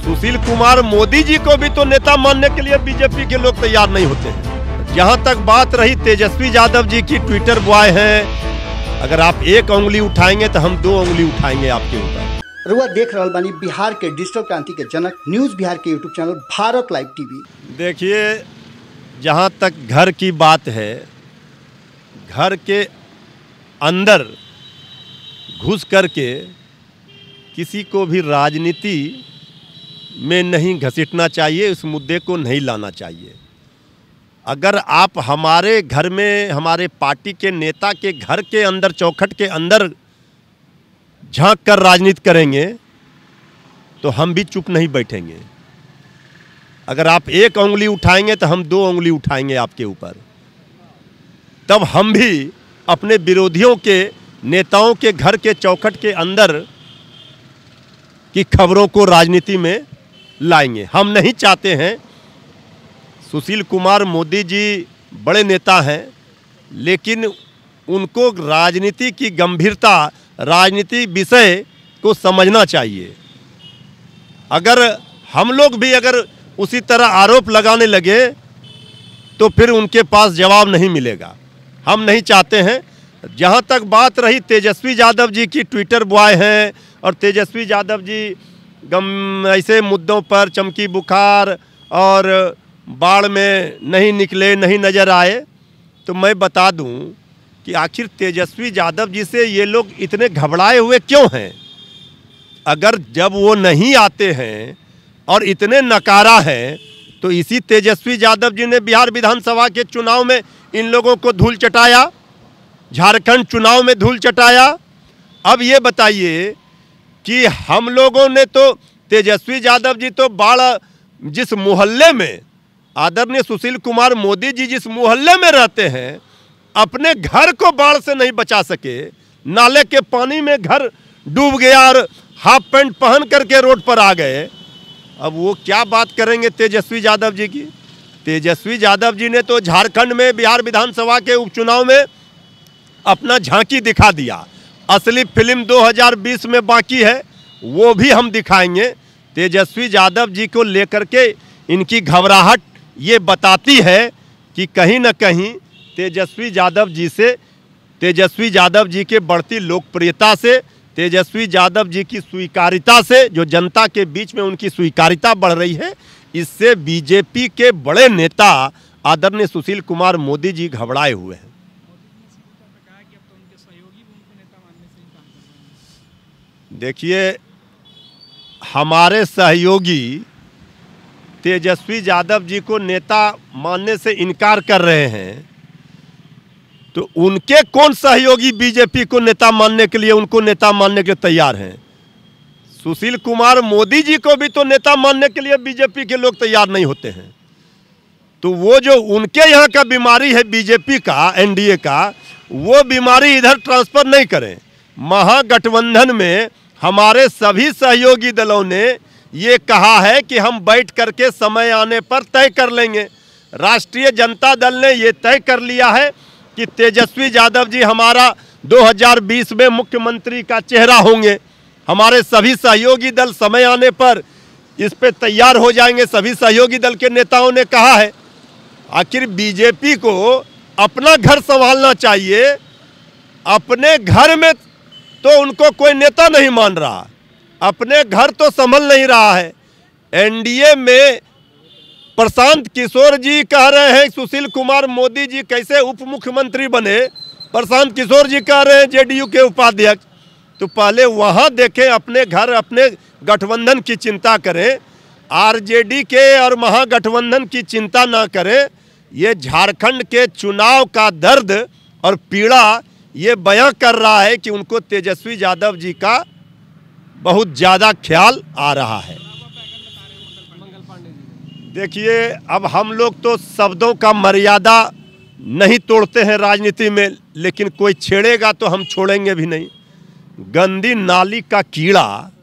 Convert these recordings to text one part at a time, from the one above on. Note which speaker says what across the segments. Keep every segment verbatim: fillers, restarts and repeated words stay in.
Speaker 1: सुशील कुमार मोदी जी को भी तो नेता मानने के लिए बीजेपी के लोग तैयार नहीं होते हैं। जहां तक बात रही तेजस्वी यादव जी की, ट्विटर बॉय हैं, अगर आप एक उंगली उठाएंगे तो हम दो उंगली उठाएंगे आपके ऊपर।
Speaker 2: रुआ देख रहल बानी बिहार के डिजिटल क्रांति के जनक न्यूज बिहार के YouTube channel Bharat live TV.
Speaker 1: देखिए, जहां तक घर की बात है, घर के अंदर घुस करके किसी को भी राजनीति में नहीं घसीटना चाहिए, उस मुद्दे को नहीं लाना चाहिए। अगर आप हमारे घर में, हमारे पार्टी के नेता के घर के अंदर, चौखट के अंदर झांक कर राजनीति करेंगे तो हम भी चुप नहीं बैठेंगे। अगर आप एक उंगली उठाएंगे तो हम दो उंगली उठाएंगे आपके ऊपर। तब हम भी अपने विरोधियों के, नेताओं के घर के चौखट के अंदर की खबरों को राजनीति में लाएंगे। हम नहीं चाहते हैं। सुशील कुमार मोदी जी बड़े नेता हैं, लेकिन उनको राजनीति की गंभीरता, राजनीति विषय को समझना चाहिए। अगर हम लोग भी अगर उसी तरह आरोप लगाने लगे तो फिर उनके पास जवाब नहीं मिलेगा। हम नहीं चाहते हैं। जहां तक बात रही तेजस्वी यादव जी की, ट्विटर बॉय हैं और तेजस्वी यादव जी गम ऐसे मुद्दों पर, चमकी बुखार और बाढ़ में नहीं निकले, नहीं नज़र आए, तो मैं बता दूं कि आखिर तेजस्वी यादव जी से ये लोग इतने घबराए हुए क्यों हैं। अगर जब वो नहीं आते हैं और इतने नकारा है, तो इसी तेजस्वी यादव जी ने बिहार विधानसभा के चुनाव में इन लोगों को धूल चटाया, झारखंड चुनाव में धूल चटाया। अब ये बताइए कि हम लोगों ने तो, तेजस्वी यादव जी तो बाढ़, जिस मोहल्ले में आदरणीय सुशील कुमार मोदी जी जिस मोहल्ले में रहते हैं, अपने घर को बाढ़ से नहीं बचा सके। नाले के पानी में घर डूब गया और हाफ पैंट पहन करके रोड पर आ गए। अब वो क्या बात करेंगे तेजस्वी यादव जी की। तेजस्वी यादव जी ने तो झारखंड में बिहार विधानसभा के उपचुनाव में अपना झांकी दिखा दिया। असली फिल्म दो हज़ार बीस में बाकी है, वो भी हम दिखाएंगे। तेजस्वी यादव जी को लेकर के इनकी घबराहट ये बताती है कि कहीं न कहीं तेजस्वी यादव जी से, तेजस्वी यादव जी के बढ़ती लोकप्रियता से, तेजस्वी यादव जी की स्वीकारिता से, जो जनता के बीच में उनकी स्वीकारिता बढ़ रही है, इससे बीजेपी के बड़े नेता आदरणीय सुशील कुमार मोदी जी घबराए हुए हैं। देखिए, हमारे सहयोगी तेजस्वी यादव जी को नेता मानने से इनकार कर रहे हैं, तो उनके कौन सहयोगी बीजेपी को नेता मानने के लिए, उनको नेता मानने के लिए तैयार हैं। सुशील कुमार मोदी जी को भी तो नेता मानने के लिए बीजेपी के लोग तैयार नहीं होते हैं। तो वो जो उनके यहाँ का बीमारी है बीजेपी का, एनडीए का, वो बीमारी इधर ट्रांसफर नहीं करें। महागठबंधन में हमारे सभी सहयोगी दलों ने ये कहा है कि हम बैठ करके समय आने पर तय कर लेंगे। राष्ट्रीय जनता दल ने ये तय कर लिया है कि तेजस्वी यादव जी हमारा दो हज़ार बीस में मुख्यमंत्री का चेहरा होंगे। हमारे सभी सहयोगी दल समय आने पर इस पे तैयार हो जाएंगे। सभी सहयोगी दल के नेताओं ने कहा है। आखिर बीजेपी को अपना घर संभालना चाहिए। अपने घर में तो उनको कोई नेता नहीं मान रहा, अपने घर तो संभल नहीं रहा है। एनडीए में प्रशांत किशोर जी कह रहे हैं सुशील कुमार मोदी जी कैसे उप मुख्यमंत्री बने। प्रशांत किशोर जी कह रहे हैं जेडीयू के उपाध्यक्ष। तो पहले वहां देखें, अपने घर, अपने गठबंधन की चिंता करें। आरजेडी के और महागठबंधन की चिंता ना करें। ये झारखंड के चुनाव का दर्द और पीड़ा ये बयां कर रहा है कि उनको तेजस्वी यादव जी का बहुत ज़्यादा ख्याल आ रहा है। देखिए, अब हम लोग तो शब्दों का मर्यादा नहीं तोड़ते हैं राजनीति में, लेकिन कोई छेड़ेगा तो हम छोड़ेंगे भी नहीं। गंदी नाली का कीड़ा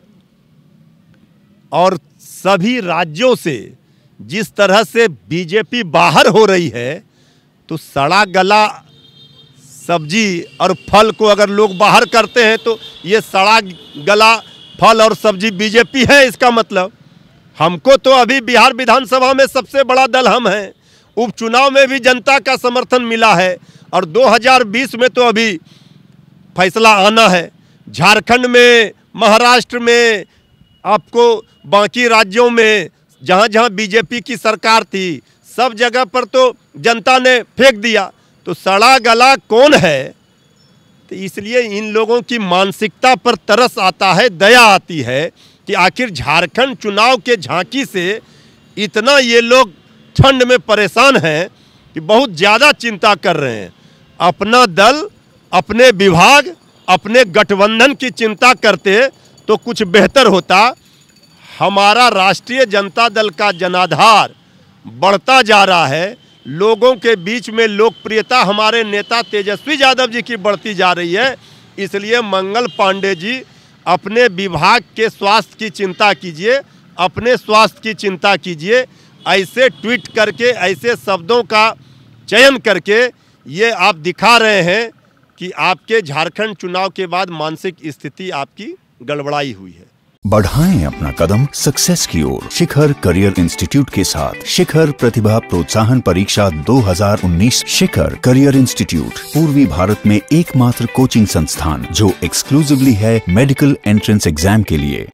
Speaker 1: और सभी राज्यों से जिस तरह से बीजेपी बाहर हो रही है, तो सड़ा गला सब्जी और फल को अगर लोग बाहर करते हैं तो ये सड़ा गला फल और सब्जी बीजेपी है। इसका मतलब हमको तो अभी बिहार विधानसभा में सबसे बड़ा दल हम हैं। उपचुनाव में भी जनता का समर्थन मिला है और दो हज़ार बीस में तो अभी फैसला आना है। झारखंड में, महाराष्ट्र में, आपको बाकी राज्यों में जहाँ जहाँ बीजेपी की सरकार थी सब जगह पर तो जनता ने फेंक दिया। तो सड़ा गला कौन है? तो इसलिए इन लोगों की मानसिकता पर तरस आता है, दया आती है कि आखिर झारखंड चुनाव के झांकी से इतना ये लोग ठंड में परेशान हैं कि बहुत ज़्यादा चिंता कर रहे हैं। अपना दल, अपने विभाग, अपने गठबंधन की चिंता करते तो कुछ बेहतर होता। हमारा राष्ट्रीय जनता दल का जनाधार बढ़ता जा रहा है, लोगों के बीच में लोकप्रियता हमारे नेता तेजस्वी यादव जी की बढ़ती जा रही है। इसलिए मंगल पांडे जी अपने विभाग के स्वास्थ्य की चिंता कीजिए, अपने स्वास्थ्य की चिंता कीजिए। ऐसे ट्वीट करके, ऐसे शब्दों का चयन करके ये आप दिखा रहे हैं कि आपके झारखंड चुनाव के बाद मानसिक स्थिति आपकी गड़बड़ाई हुई है।
Speaker 3: बढ़ाएं अपना कदम सक्सेस की ओर शिखर करियर इंस्टीट्यूट के साथ। शिखर प्रतिभा प्रोत्साहन परीक्षा दो हज़ार उन्नीस। शिखर करियर इंस्टीट्यूट पूर्वी भारत में एकमात्र कोचिंग संस्थान जो एक्सक्लूसिवली है मेडिकल एंट्रेंस एग्जाम के लिए।